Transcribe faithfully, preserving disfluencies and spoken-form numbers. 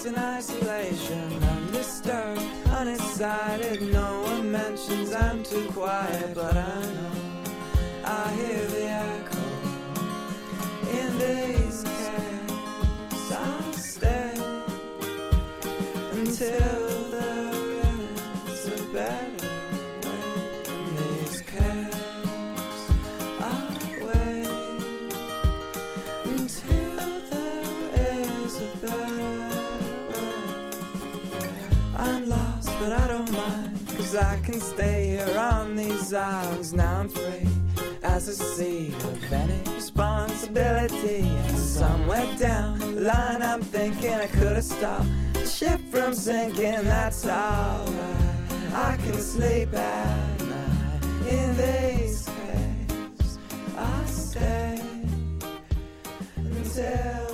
lost in isolation, undisturbed, unexcited. No one mentions I'm too quiet, but I know I hear the echo in these caves. I'll stay until there is a better way in these caves. I'll wait until there is a better way. I'm lost, but I don't mind, 'cause I can stay here on these islands. Now I'm free as a sea of any responsibility. And somewhere down the line I'm thinking I could have stopped the ship from sinking. That's alright, I can sleep at night in these caves. I stay until